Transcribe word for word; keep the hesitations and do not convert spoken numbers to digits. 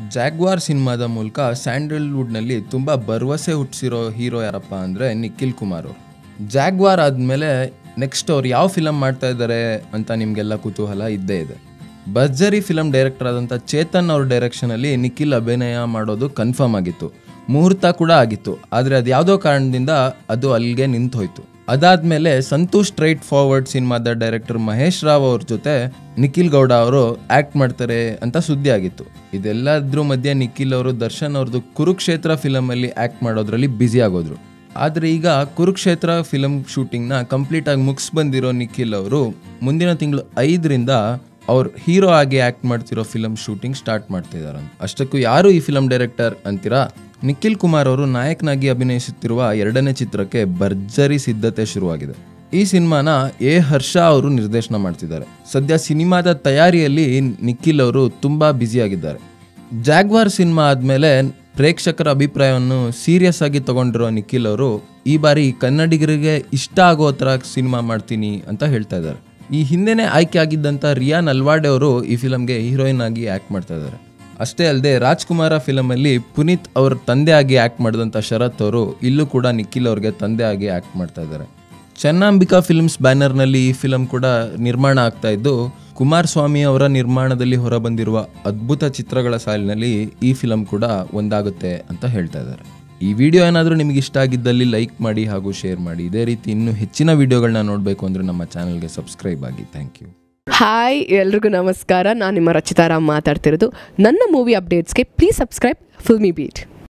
Jaguar ಸಿನಿಮಾದ ಮೂಲಕ ಸ್ಯಾಂಡಲ್ವುಡ್ನಲ್ಲಿ ತುಂಬ ಭರವಸೆ ಹುಟ್ಟಿಸಿರೋ ಹೀರೋ ಯಾರಪ್ಪ ಅಂದರೆ ನಿಖಿಲ್ ಕುಮಾರ್ ಅವರು. ಜಾಗ್ವಾರ್ ಆದಮೇಲೆ ನೆಕ್ಸ್ಟ್ ಅವ್ರು ಯಾವ ಫಿಲಮ್ ಮಾಡ್ತಾ ಇದ್ದಾರೆ ಅಂತ ನಿಮಗೆಲ್ಲ ಕುತೂಹಲ ಇದ್ದೇ ಇದೆ. ಭರ್ಜರಿ ಫಿಲಮ್ ಡೈರೆಕ್ಟರ್ ಆದಂಥ ಚೇತನ್ ಅವ್ರ ಡೈರೆಕ್ಷನಲ್ಲಿ ನಿಖಿಲ್ ಅಭಿನಯ ಮಾಡೋದು ಕನ್ಫರ್ಮ್ ಆಗಿತ್ತು, ಮುಹೂರ್ತ ಕೂಡ ಆಗಿತ್ತು. ಆದರೆ ಅದು ಯಾವುದೋ ಕಾರಣದಿಂದ ಅದು ಅಲ್ಲಿಗೆ ನಿಂತು ಹೋಯ್ತು. ಅದಾದಮೇಲೆ ಸಂತೋಷ್ ಸ್ಟ್ರೈಟ್ ಫಾರ್ವರ್ಡ್ ಸಿನಿಮಾದ ಡೈರೆಕ್ಟರ್ ಮಹೇಶ್ ರಾವ್ ಅವ್ರ ಜೊತೆ ನಿಖಿಲ್ ಗೌಡ ಅವರು ಆ್ಯಕ್ಟ್ ಮಾಡ್ತಾರೆ ಅಂತ ಸುದ್ದಿ ಆಗಿತ್ತು. ಇದೆಲ್ಲದ್ರ ಮಧ್ಯೆ ನಿಖಿಲ್ ಅವರು ದರ್ಶನ್ ಅವ್ರದ್ದು ಕುರುಕ್ಷೇತ್ರ ಫಿಲಮಲ್ಲಿ ಆ್ಯಕ್ಟ್ ಮಾಡೋದ್ರಲ್ಲಿ ಬ್ಯುಸಿ ಆಗೋದ್ರು. ಆದರೆ ಈಗ ಕುರುಕ್ಷೇತ್ರ ಫಿಲಮ್ ಶೂಟಿಂಗ್ನ ಕಂಪ್ಲೀಟಾಗಿ ಮುಗಿಸ್ ಬಂದಿರೋ ನಿಖಿಲ್ ಅವರು ಮುಂದಿನ ತಿಂಗಳು ಐದರಿಂದ ಅವ್ರು ಹೀರೋ ಆಗಿ ಆ್ಯಕ್ಟ್ ಮಾಡ್ತಿರೋ ಫಿಲಮ್ ಶೂಟಿಂಗ್ ಸ್ಟಾರ್ಟ್ ಮಾಡ್ತಿದ್ದಾರೆ. ಅಷ್ಟಕ್ಕೂ ಯಾರು ಈ ಫಿಲಮ್ ಡೈರೆಕ್ಟರ್ ಅಂತೀರಾ? ನಿಖಿಲ್ ಕುಮಾರ್ ಅವರು ನಾಯಕನಾಗಿ ಅಭಿನಯಿಸುತ್ತಿರುವ ಎರಡನೇ ಚಿತ್ರಕ್ಕೆ ಭರ್ಜರಿ ಸಿದ್ಧತೆ ಶುರುವಾಗಿದೆ. ಈ ಸಿನಿಮಾನ ಎ ಹರ್ಷ ಅವರು ನಿರ್ದೇಶನ ಮಾಡ್ತಿದ್ದಾರೆ. ಸದ್ಯ ಸಿನಿಮಾದ ತಯಾರಿಯಲ್ಲಿ ನಿಖಿಲ್ ಅವರು ತುಂಬ ಬ್ಯುಸಿಯಾಗಿದ್ದಾರೆ. ಜಾಗ್ವಾರ್ ಸಿನಿಮಾ ಆದಮೇಲೆ ಪ್ರೇಕ್ಷಕರ ಅಭಿಪ್ರಾಯವನ್ನು ಸೀರಿಯಸ್ ಆಗಿ ತಗೊಂಡಿರೋ ನಿಖಿಲ್ ಅವರು ಈ ಬಾರಿ ಕನ್ನಡಿಗರಿಗೆ ಇಷ್ಟ ಆಗೋ ಥರ ಸಿನಿಮಾ ಮಾಡ್ತೀನಿ ಅಂತ ಹೇಳ್ತಾ ಇದ್ದಾರೆ. ಈ ಹಿಂದೆನೇ ಆಯ್ಕೆ ಆಗಿದ್ದಂಥ ರಿಯಾ ನಲ್ವಾಡೆ ಅವರು ಈ ಫಿಲಮ್ಗೆ ಹೀರೋಯಿನ್ ಆಗಿ ಆ್ಯಕ್ಟ್ ಮಾಡ್ತಾ ಇದ್ದಾರೆ. ಅಷ್ಟೇ ಅಲ್ಲದೆ ರಾಜ್ಕುಮಾರ ಫಿಲಮಲ್ಲಿ ಪುನೀತ್ ಅವ್ರ ತಂದೆ ಆಗಿ ಆ್ಯಕ್ಟ್ ಮಾಡಿದಂಥ ಶರತ್ ಅವರು ಇಲ್ಲೂ ಕೂಡ ನಿಖಿಲ್ ಅವ್ರಿಗೆ ತಂದೆ ಆಗಿ ಆ್ಯಕ್ಟ್ ಮಾಡ್ತಾ ಇದ್ದಾರೆ. ಚೆನ್ನಾಂಬಿಕಾ ಫಿಲ್ಮ್ಸ್ ಬ್ಯಾನರ್ನಲ್ಲಿ ಈ ಫಿಲಮ್ ಕೂಡ ನಿರ್ಮಾಣ ಆಗ್ತಾ ಇದ್ದು, ಕುಮಾರಸ್ವಾಮಿ ಅವರ ನಿರ್ಮಾಣದಲ್ಲಿ ಹೊರಬಂದಿರುವ ಅದ್ಭುತ ಚಿತ್ರಗಳ ಸಾಲಿನಲ್ಲಿ ಈ ಫಿಲಮ್ ಕೂಡ ಒಂದಾಗುತ್ತೆ ಅಂತ ಹೇಳ್ತಾ ಇದ್ದಾರೆ. ಈ ವಿಡಿಯೋ ಏನಾದರೂ ನಿಮಗೆ ಇಷ್ಟ ಆಗಿದ್ದಲ್ಲಿ ಲೈಕ್ ಮಾಡಿ ಹಾಗೂ ಶೇರ್ ಮಾಡಿ. ಇದೇ ರೀತಿ ಇನ್ನೂ ಹೆಚ್ಚಿನ ವಿಡಿಯೋಗಳನ್ನ ನೋಡಬೇಕು ಅಂದರೆ ನಮ್ಮ ಚಾನಲ್ಗೆ ಸಬ್ಸ್ಕ್ರೈಬ್ ಆಗಿ. Thank you. ಹಾಯ್, ಎಲ್ರಿಗೂ ನಮಸ್ಕಾರ. ನಾನು ನಿಮ್ಮ ರಚಿತಾರಾಮ್ ಮಾತಾಡ್ತಿರೋದು. ನನ್ನ ಮೂವಿ ಅಪ್ಡೇಟ್ಸ್ಗೆ ಪ್ಲೀಸ್ ಸಬ್ಸ್ಕ್ರೈಬ್ ಫಿಲ್ಮಿ ಬೀಟ್.